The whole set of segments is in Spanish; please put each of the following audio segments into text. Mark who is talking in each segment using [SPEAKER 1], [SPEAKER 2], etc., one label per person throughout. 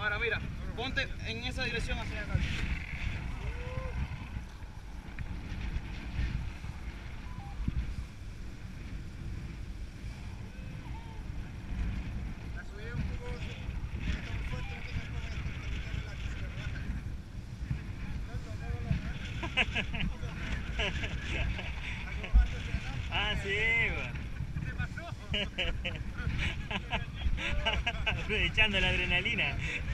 [SPEAKER 1] Ahora mira, ponte en esa dirección hacia acá.
[SPEAKER 2] Ah, sí, ¿qué pasó? Aprovechando la adrenalina.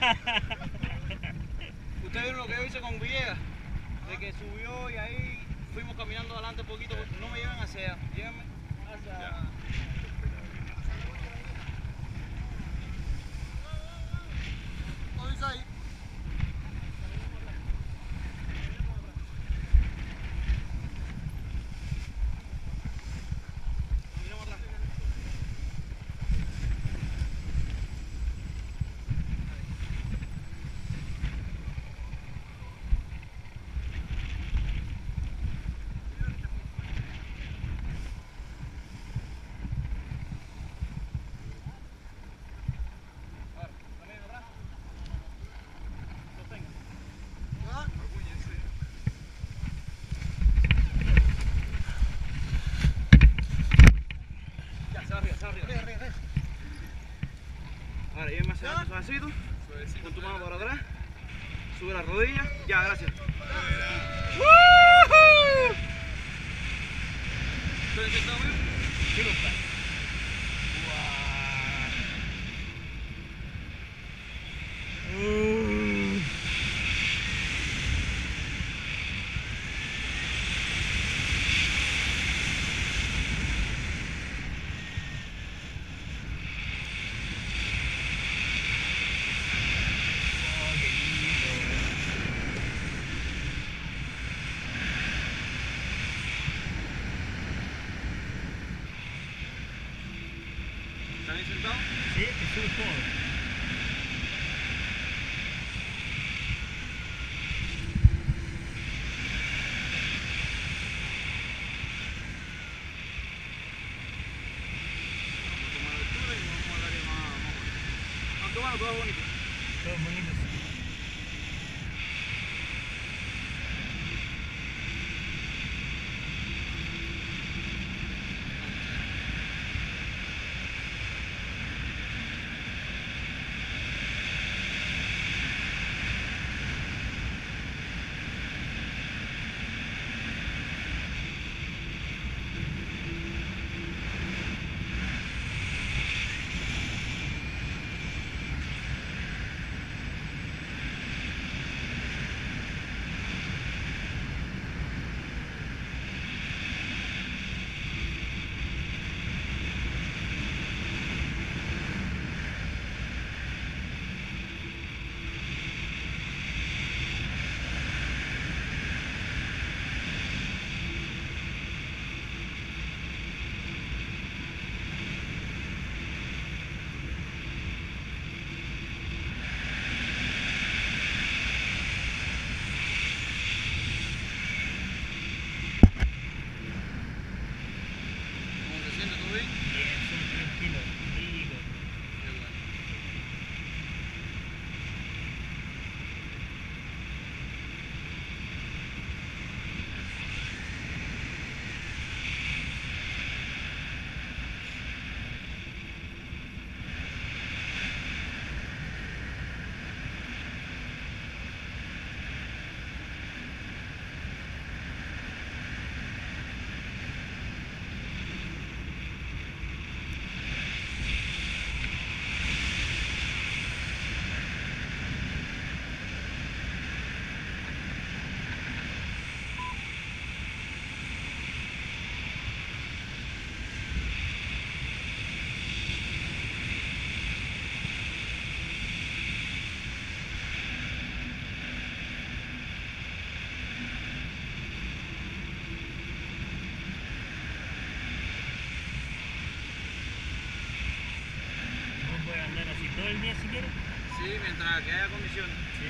[SPEAKER 1] Ustedes vieron lo que yo hice con Villegas, de que subió y ahí fuimos caminando adelante un poquito. No me lleven hacia allá, llévenme hacia... ¿Cómo dice ahí? Ahora, llévame hacia adelante suavecito, con tu mano para atrás, sube la rodilla, ya, gracias. ¿Estoy sentado mío?
[SPEAKER 2] ¿Qué gusta?
[SPEAKER 1] ¿Están ahí sentados?
[SPEAKER 2] Sí, que sube todo.
[SPEAKER 1] Aunque bueno, todo es bonito.
[SPEAKER 2] Todo bonito. ¿Todo el día si quieres?
[SPEAKER 1] Sí, mientras que haya condiciones.
[SPEAKER 2] Sí.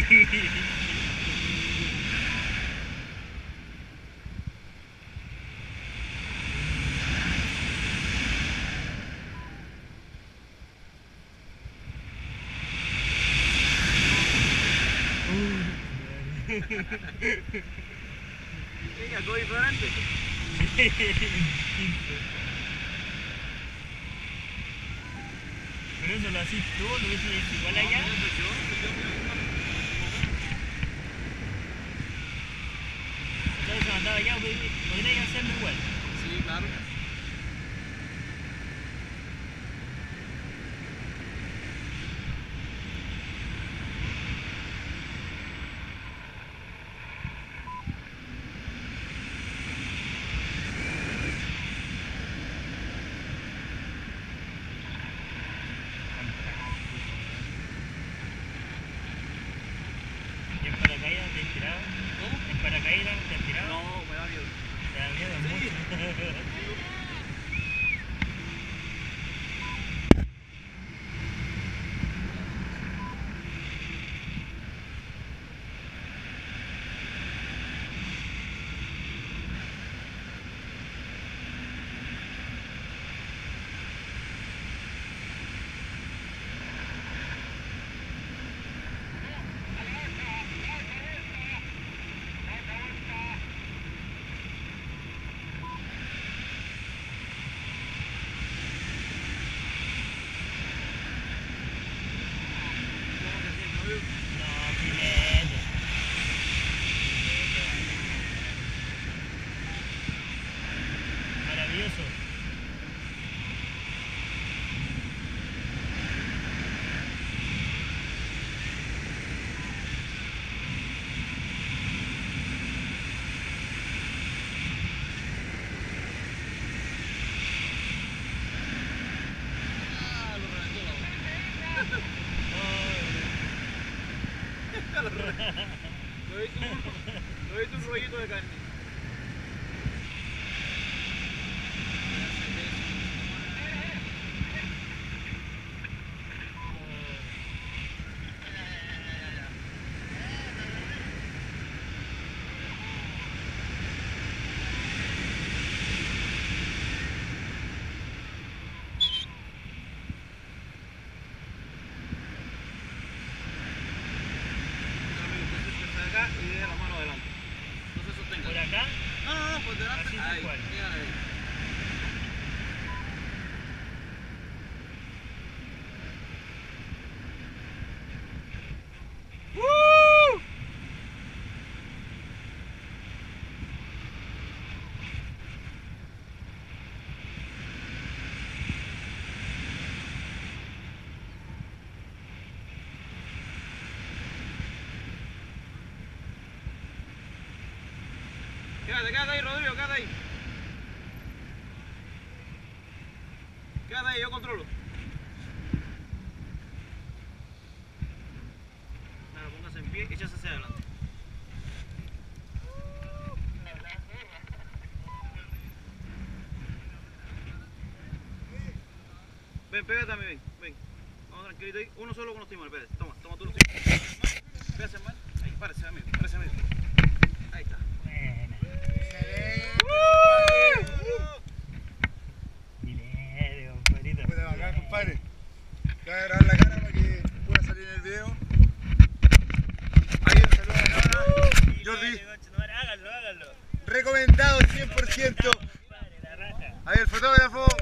[SPEAKER 1] Sí, algo diferente.
[SPEAKER 2] Pero eso lo haces tú, lo ves igual allá. Entonces se mandaba allá, podrías hacerlo igual.
[SPEAKER 1] Sí, claro.
[SPEAKER 2] ¿Y en paracaídas te has tirado?
[SPEAKER 1] ¿Cómo?
[SPEAKER 2] ¿En paracaídas te has tirado?
[SPEAKER 1] No, me da miedo.
[SPEAKER 2] Te da miedo mucho. No, filete. Maravilloso.
[SPEAKER 1] Ah, lo reventó la boca. Lo hizo un rollito de carne. Acá y deje la mano adelante. No se sostenga.
[SPEAKER 2] ¿Por acá?
[SPEAKER 1] No, por delante.
[SPEAKER 2] Así tal
[SPEAKER 1] Ahí,
[SPEAKER 2] cual.
[SPEAKER 1] mira ahí. Quédate ahí, Rodrigo, quédate ahí. Quédate ahí, yo controlo. Claro, póngase en pie y échase hacia adelante. Ven, pégate a mí, ven. Vamos tranquilito ahí. Uno solo con los timones, espérate. Toma tú los timones. Pégase mal. Ahí, párese, amigo. Ahí está.
[SPEAKER 2] Buena. Filete, compadrito.
[SPEAKER 3] Puta bacán, compadre. Te voy a grabar la cara para que pueda salir en el video. Ahí un saludo a la cámara. Jordi,
[SPEAKER 2] Háganlo.
[SPEAKER 3] recomendado 100%.
[SPEAKER 2] Compadre, la raja.
[SPEAKER 3] Ahí el fotógrafo.